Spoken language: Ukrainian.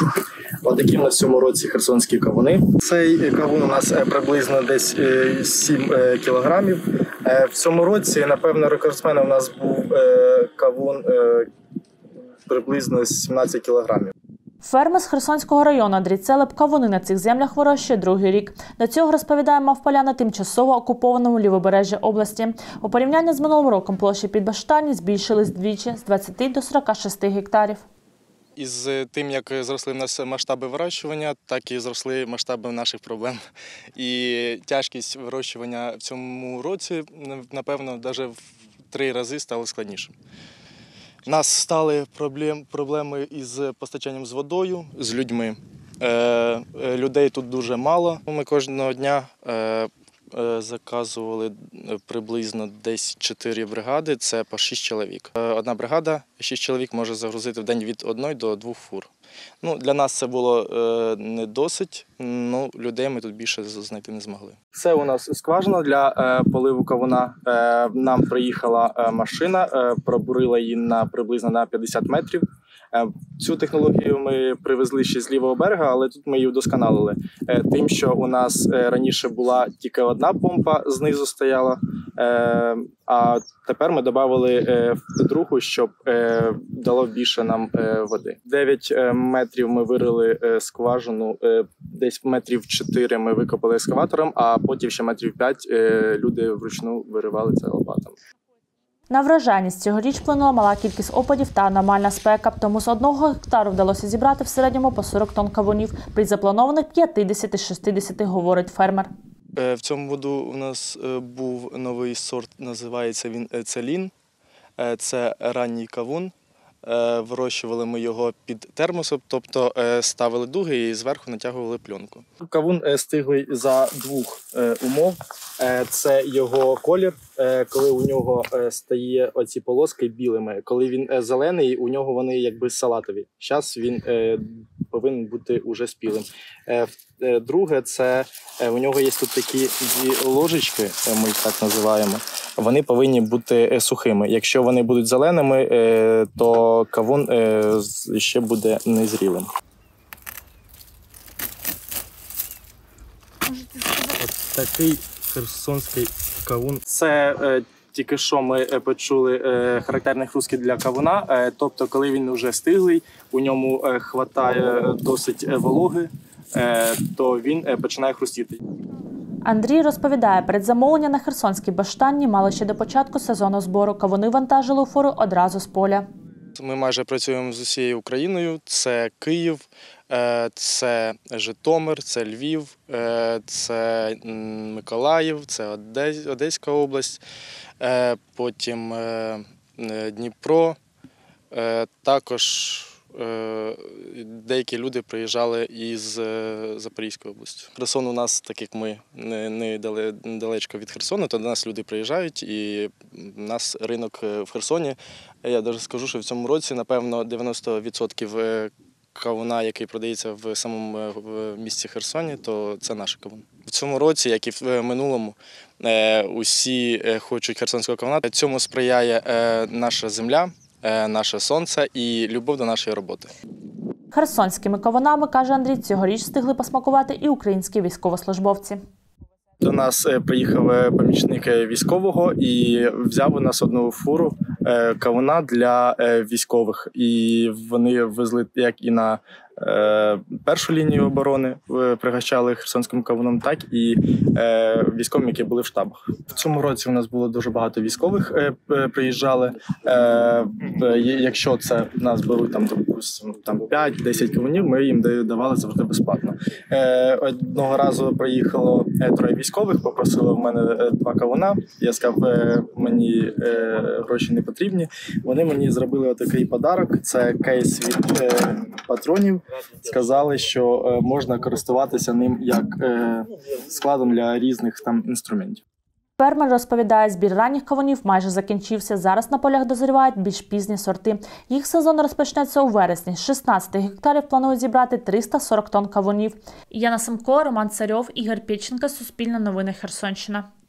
Отакі в нас в цьому році херсонські кавуни. Цей кавун у нас приблизно десь 7 кілограмів. В цьому році, напевно, рекордсменом у нас був кавун приблизно 17 кілограмів. Фермер з Херсонського району Андрій Целеп кавуни на цих землях вирощує другий рік. До цього, розповідає, мав поля на тимчасово окупованому лівобережжі області. У порівнянні з минулим роком площі під Баштані збільшились вдвічі – з 20 до 46 гектарів. Із тим, як зросли в нас масштаби вирощування, так і зросли масштаби наших проблем. І тяжкість вирощування в цьому році, напевно, навіть в 3 рази стало складнішим. У нас стали проблеми із постачанням з водою, з людьми. Людей тут дуже мало. Ми кожного дня заказували приблизно десь 4 бригади, це по 6 чоловік. Одна бригада, 6 чоловік може загрузити в день від 1 до 2 фур. Для нас це було не досить, але людей ми тут більше знайти не змогли. Це у нас скважина для поливу кавуна. Нам приїхала машина, пробурила її приблизно на 50 метрів. Цю технологію ми привезли ще з лівого берега, але тут ми її вдосконалили. Тим, що у нас раніше була тільки одна помпа, знизу стояла, а тепер ми додали другу, щоб дало більше нам води. 9 метрів ми вирили скважину, десь метрів 4 ми викопали ескаватором, а потім ще метрів 5 люди вручну виривали це лопатами. На врожайність цьогоріч вплинула мала кількість опадів та аномальна спека, тому з 1 гектару вдалося зібрати в середньому по 40 тонн кавунів при запланованих 50-60, говорить фермер. В цьому году у нас був новий сорт, називається він Целін. Це ранній кавун. Вирощували ми його під термосом, тобто ставили дуги і зверху натягували пленку. Кавун стиглий за 2 умов. Це його колір, коли у нього стає оці полоски білими. Коли він зелений, у нього вони якби салатові. Зараз він повинен бути уже спілим. Друге, це у нього є тут такі ложечки, ми їх так називаємо. Вони повинні бути сухими. Якщо вони будуть зеленими, то кавун ще буде незрілим. Ось такий херсонський кавун. Це тільки що ми почули характерні хрустки для кавуна. Тобто, коли він вже стиглий, у ньому вистачає досить вологи, то він починає хрустіти. Андрій розповідає, передзамовлення на Херсонській Баштані мали ще до початку сезону збору. Кавуни вантажили у фуру одразу з поля. Ми майже працюємо з усією Україною. Це Київ, це Житомир, це Львів, це Миколаїв, це Одеська область, потім Дніпро. Також деякі люди приїжджали із Запорізької області. Херсон у нас, так як ми недалечко від Херсону, то до нас люди приїжджають, і у нас ринок в Херсоні. Я навіть скажу, що в цьому році, напевно, 90% кавуна, який продається в самому місті Херсоні, то це наш кавун. В цьому році, як і в минулому, усі хочуть херсонського кавуна. Цьому сприяє наша земля, наше сонце і любов до нашої роботи. Херсонськими кавунами, каже Андрій, цьогоріч встигли посмакувати і українські військовослужбовці. До нас приїхав помічник військового і взяв у нас одну фуру кавуна для військових. І вони везли як і на першу лінію оборони, пригощали херсонським кавуном, так і військовим, які були в штабах. В цьому році у нас було дуже багато військових приїжджали. Якщо це нас беруть там 5-10 кавунів, ми їм давали завжди безплатно. Одного разу приїхало 3 військових, попросили в мене 2 кавуна. Я сказав, мені гроші не потрібні. Вони мені зробили отакий подарок. Це кейс від патронів. Сказали, що можна користуватися ним як складом для різних там інструментів. Фермер розповідає, збір ранніх кавунів майже закінчився. Зараз на полях дозрівають більш пізні сорти. Їх сезон розпочнеться у вересні. З 16 гектарів планують зібрати 340 тонн кавунів. Яна Самко, Роман Царьов, Ігор Пєченко, Суспільне новини, Херсонщина.